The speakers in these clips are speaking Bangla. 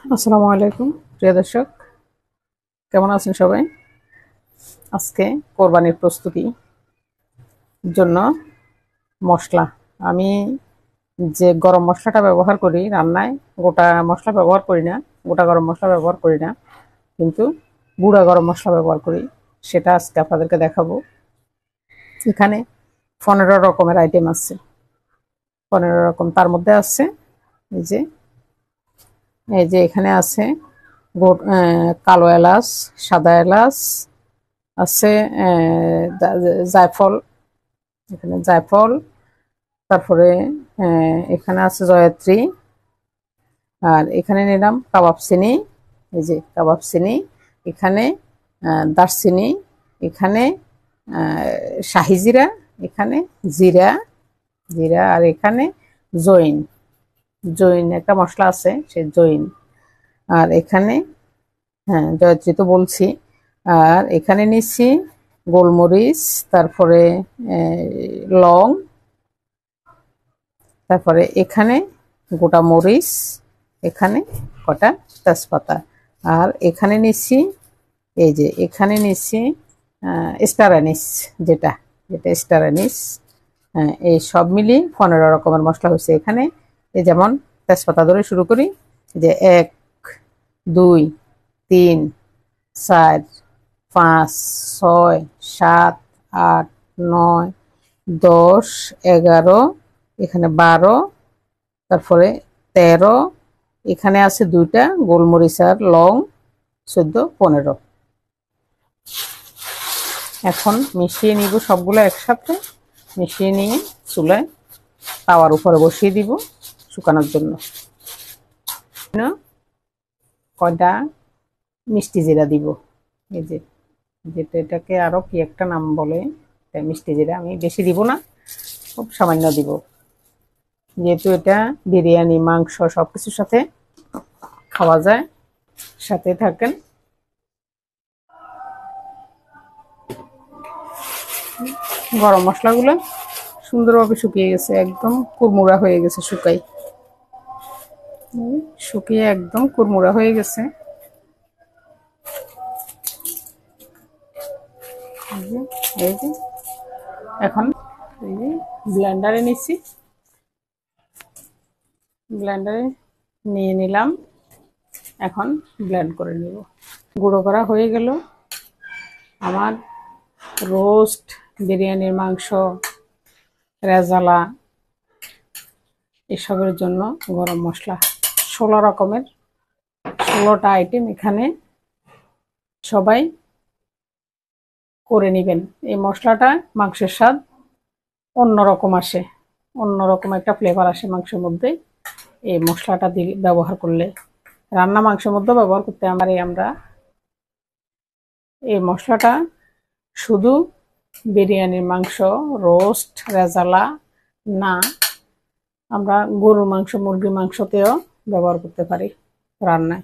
আসসালামু আলাইকুম প্রিয় দর্শক, কেমন আছেন সবাই? আজকে কোরবানির প্রস্তুতি জন্য মশলা আমি যে গরম মশলাটা ব্যবহার করি রান্নায়, গোটা মশলা ব্যবহার করি না, গোটা গরম মশলা ব্যবহার করি না, কিন্তু গুঁড়া গরম মশলা ব্যবহার করি। সেটা আজকে আপনাদেরকে দেখাবো। এখানে 15 রকমের আইটেম আছে, 15 রকম। তার মধ্যে আছে এই যে এখানে আছে কালো এলাচ, সাদা এলাচ আছে, জায়ফল, এখানে জায়ফল, তারপরে এখানে আছে জয়ত্রী, আর এখানে নিলাম কাবাব চিনি, এই যে কাবাব চিনি, এখানে দারচিনি, এখানে শাহি জিরা, এখানে জিরা জিরা, আর এখানে জৈন জৈন একটা মশলা আছে, সে জৈন। আর এখানে জয়ত্রী তো বলছি। আর এখানে নিচ্ছি গোলমরিচ, তারপরে লং, তারপরে এখানে গোটা মরিচ, এখানে কটা তেজপাতা। আর এখানে নিচ্ছি এই যে এখানে নিচ্ছি স্টার অ্যানিস, যেটা যেটা স্টার অ্যানিস। এই সব মিলিয়ে 15 রকমের মশলা হয়েছে এখানে। এই যেমন তেজপাতা ধরে শুরু করি, যে 1, 2, 3, 4, 5, 6, 7, 8, 9, 10, 11, এখানে 12, তারপরে 13, এখানে আছে 2টা গোলমরিচ আর লং, 14, 15। এখন মিশিয়ে নিব সবগুলো একসাথে, মিশিয়ে নিয়ে চুলায় তাওয়ার উপরে বসিয়ে দিব শুকানোর জন্য। কয়টা মিষ্টি জিরা দিব, এই যে যেটা এটাকে আরো কি একটা নাম বলে, মিষ্টি জিরা। আমি বেশি দিব না, খুব সামান্য দিব, যেহেতু এটা বিরিয়ানি, মাংস সবকিছুর সাথে খাওয়া যায়। সাথে থাকেন। গরম মশলাগুলো সুন্দরভাবে শুকিয়ে গেছে, একদম কুড়মুড়া হয়ে গেছে, শুকিয়ে একদম কুড়মুড়া হয়ে গেছে। এই যে এখন এই যে ব্লেন্ডারে নিচ্ছি, ব্লেন্ডারে নিয়ে নিলাম। এখন ব্লেন্ড করে নেব। গুঁড়ো করা হয়ে গেল আমার রোস্ট, বিরিয়ানির মাংস, রেজালা, এসবের জন্য গরম মশলা 16 রকমের, 16টা আইটেম এখানে সবাই করে নেবেন। এই মশলাটা মাংসের স্বাদ অন্যরকম আসে, অন্যরকম একটা ফ্লেভার আসে মাংসের মধ্যে এই মশলাটা দিয়ে ব্যবহার করলে। রান্না মাংসের মধ্যে ব্যবহার করতে আমরা এই মশলাটা শুধু বিরিয়ানির মাংস, রোস্ট, রেজালা না, আমরা গরুর মাংস, মুরগির মাংসতেও ব্যবহার করতে পারি রান্নায়।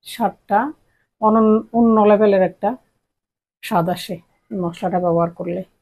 স্বাদটা অন্য লেভেলের একটা স্বাদ আসে এই মশলাটা ব্যবহার করলে।